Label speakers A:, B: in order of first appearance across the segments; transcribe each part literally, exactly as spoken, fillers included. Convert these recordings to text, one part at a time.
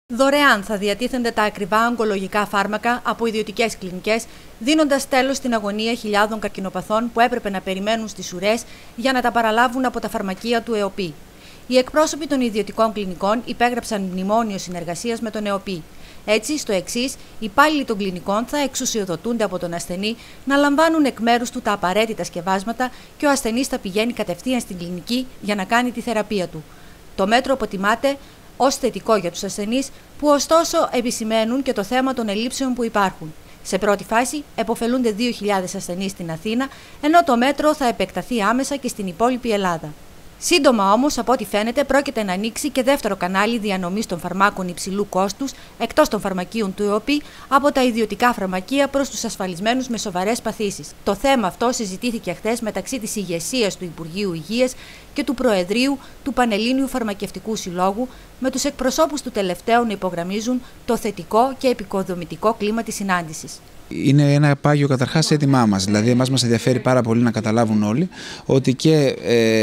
A: Δωρεάν θα διατίθενται τα ακριβά ογκολογικά φάρμακα από ιδιωτικές κλινικές, δίνοντας τέλος στην αγωνία χιλιάδων καρκινοπαθών που έπρεπε να περιμένουν στις ουρές για να τα παραλάβουν από τα φαρμακεία του ΕΟΠΗ. Οι εκπρόσωποι των ιδιωτικών κλινικών υπέγραψαν μνημόνιο συνεργασίας με τον ΕΟΠΗ. Έτσι, στο εξής, οι υπάλληλοι των κλινικών θα εξουσιοδοτούνται από τον ασθενή να λαμβάνουν εκ μέρους του τα απαραίτητα σκευάσματα και ο ασθενής θα πηγαίνει κατευθείαν στην κλινική για να κάνει τη θεραπεία του. Το μέτρο αποτιμάται ως θετικό για τους ασθενείς, που ωστόσο επισημαίνουν και το θέμα των ελλείψεων που υπάρχουν. Σε πρώτη φάση, επωφελούνται δύο χιλιάδες ασθενείς στην Αθήνα, ενώ το μέτρο θα επεκταθεί άμεσα και στην υπόλοιπη Ελλάδα. Σύντομα όμως, από ό,τι φαίνεται, πρόκειται να ανοίξει και δεύτερο κανάλι διανομής των φαρμάκων υψηλού κόστους, εκτός των φαρμακείων του ΕΟΠΗ, από τα ιδιωτικά φαρμακεία προς τους ασφαλισμένους με σοβαρές παθήσεις. Το θέμα αυτό συζητήθηκε χθες μεταξύ της ηγεσίας του Υπουργείου Υγείας και του Προεδρείου του Πανελλήνιου Φαρμακευτικού Συλλόγου, με τους εκπροσώπους του τελευταίου να υπογραμμίζουν το θετικό και επικοδομητικό κλίμα της συνάντησης.
B: Είναι ένα πάγιο καταρχάς αίτημά μας. Δηλαδή, εμάς μας ενδιαφέρει πάρα πολύ να καταλάβουν όλοι ότι και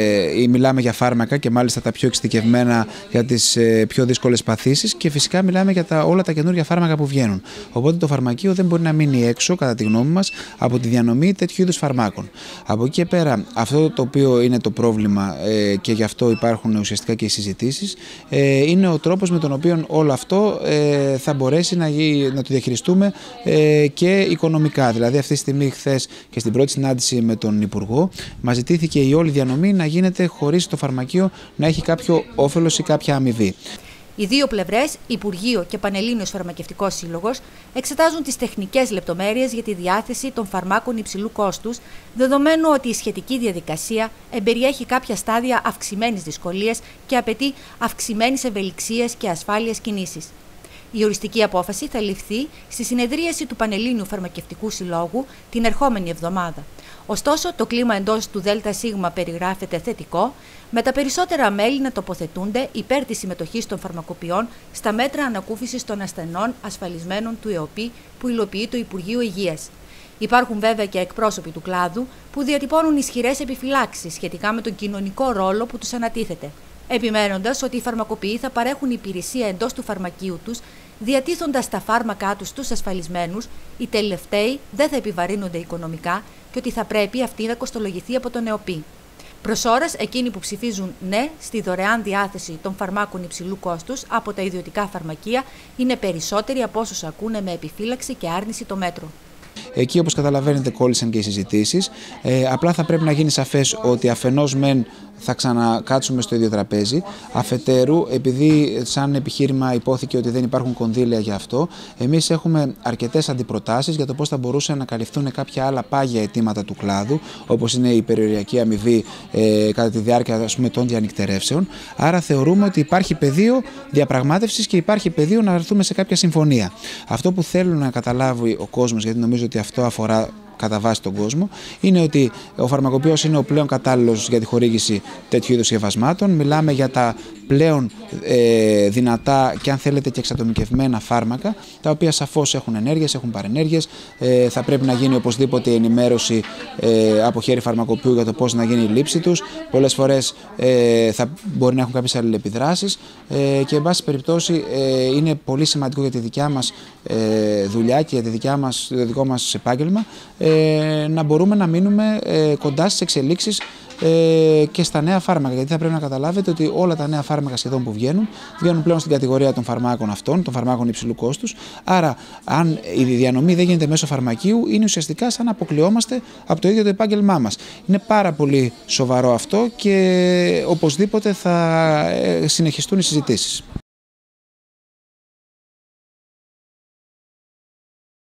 B: ε, μιλάμε για φάρμακα και μάλιστα τα πιο εξειδικευμένα για τις ε, πιο δύσκολες παθήσεις, και φυσικά μιλάμε για τα, όλα τα καινούργια φάρμακα που βγαίνουν. Οπότε το φαρμακείο δεν μπορεί να μείνει έξω, κατά τη γνώμη μας, από τη διανομή τέτοιου είδους φαρμάκων. Από εκεί και πέρα, αυτό το οποίο είναι το πρόβλημα ε, και γι' αυτό υπάρχουν ουσιαστικά και οι συζητήσεις, ε, είναι ο τρόπος με τον οποίο όλο αυτό ε, θα μπορέσει να, να το διαχειριστούμε ε, και οικονομικά. Δηλαδή, αυτή τη στιγμή, χθες και στην πρώτη συνάντηση με τον Υπουργό, μας ζητήθηκε η όλη διανομή να γίνεται χωρίς το φαρμακείο να έχει κάποιο όφελος ή κάποια αμοιβή.
A: Οι δύο πλευρές, Υπουργείο και Πανελλήνιος Φαρμακευτικός Σύλλογος, εξετάζουν τις τεχνικές λεπτομέρειες για τη διάθεση των φαρμάκων υψηλού κόστους, δεδομένου ότι η σχετική διαδικασία εμπεριέχει κάποια στάδια αυξημένης δυσκολίας και απαιτεί αυξημένης ευελιξίας και ασφάλειας κινήσεις. Η οριστική απόφαση θα ληφθεί στη συνεδρίαση του Πανελλήνιου Φαρμακευτικού Συλλόγου την ερχόμενη εβδομάδα. Ωστόσο, το κλίμα εντός του ΔΣ περιγράφεται θετικό, με τα περισσότερα μέλη να τοποθετούνται υπέρ της συμμετοχής των φαρμακοποιών στα μέτρα ανακούφισης των ασθενών ασφαλισμένων του ΕΟΠΗ που υλοποιεί το Υπουργείο Υγείας. Υπάρχουν βέβαια και εκπρόσωποι του κλάδου που διατυπώνουν ισχυρές επιφυλάξεις σχετικά με τον κοινωνικό ρόλο που τους ανατίθεται, επιμένοντας ότι οι φαρμακοποιοί θα παρέχουν υπηρεσία εντός του φαρμακείου τους, διατίθοντας τα φάρμακά τους στους ασφαλισμένους, οι τελευταίοι δεν θα επιβαρύνονται οικονομικά και ότι θα πρέπει αυτή να κοστολογηθεί από τον ΕΟΠΗ. Προς ώρας, εκείνοι που ψηφίζουν ναι στη δωρεάν διάθεση των φαρμάκων υψηλού κόστους από τα ιδιωτικά φαρμακεία είναι περισσότεροι από όσους ακούνε με επιφύλαξη και άρνηση το μέτρο.
B: Εκεί, όπως καταλαβαίνετε, κόλλησαν και οι συζητήσεις. Ε, απλά θα πρέπει να γίνει σαφές ότι αφενός μεν θα ξανακάτσουμε στο ίδιο τραπέζι, αφετέρου, επειδή σαν επιχείρημα υπόθηκε ότι δεν υπάρχουν κονδύλια για αυτό, εμείς έχουμε αρκετές αντιπροτάσεις για το πώς θα μπορούσαν να καλυφθούν κάποια άλλα πάγια αιτήματα του κλάδου, όπως είναι η περιοριακή αμοιβή ε, κατά τη διάρκεια, ας πούμε, των διανυκτερεύσεων. Άρα θεωρούμε ότι υπάρχει πεδίο διαπραγμάτευσης και υπάρχει πεδίο να έρθουμε σε κάποια συμφωνία. Αυτό που θέλουν να καταλάβει ο κόσμος, γιατί νομίζω ότι αυτό αφορά κατά βάση τον κόσμο, είναι ότι ο φαρμακοποιός είναι ο πλέον κατάλληλος για τη χορήγηση τέτοιου είδους σκευασμάτων. Μιλάμε για τα πλέον ε, δυνατά και, αν θέλετε, και εξατομικευμένα φάρμακα, τα οποία σαφώς έχουν ενέργειες, έχουν παρενέργειες. Ε, θα πρέπει να γίνει οπωσδήποτε η ενημέρωση ε, από χέρι φαρμακοποιού για το πώς να γίνει η λήψη τους. Πολλές φορές ε, θα μπορεί να έχουν κάποιες αλληλεπιδράσεις ε, και, εν πάση περιπτώσει, ε, είναι πολύ σημαντικό για τη δικιά μας ε, δουλειά και για τη δικιά μας, το δικό μας επάγγελμα ε, να μπορούμε να μείνουμε ε, κοντά στις εξελίξεις Ε, και στα νέα φάρμακα, γιατί θα πρέπει να καταλάβετε ότι όλα τα νέα φάρμακα σχεδόν που βγαίνουν, βγαίνουν πλέον στην κατηγορία των φαρμάκων αυτών, των φαρμάκων υψηλού κόστους. Άρα, αν η διανομή δεν γίνεται μέσω φαρμακείου, είναι ουσιαστικά σαν να αποκλειόμαστε από το ίδιο το επάγγελμά μας. Είναι πάρα πολύ σοβαρό αυτό και οπωσδήποτε θα συνεχιστούν οι συζητήσεις.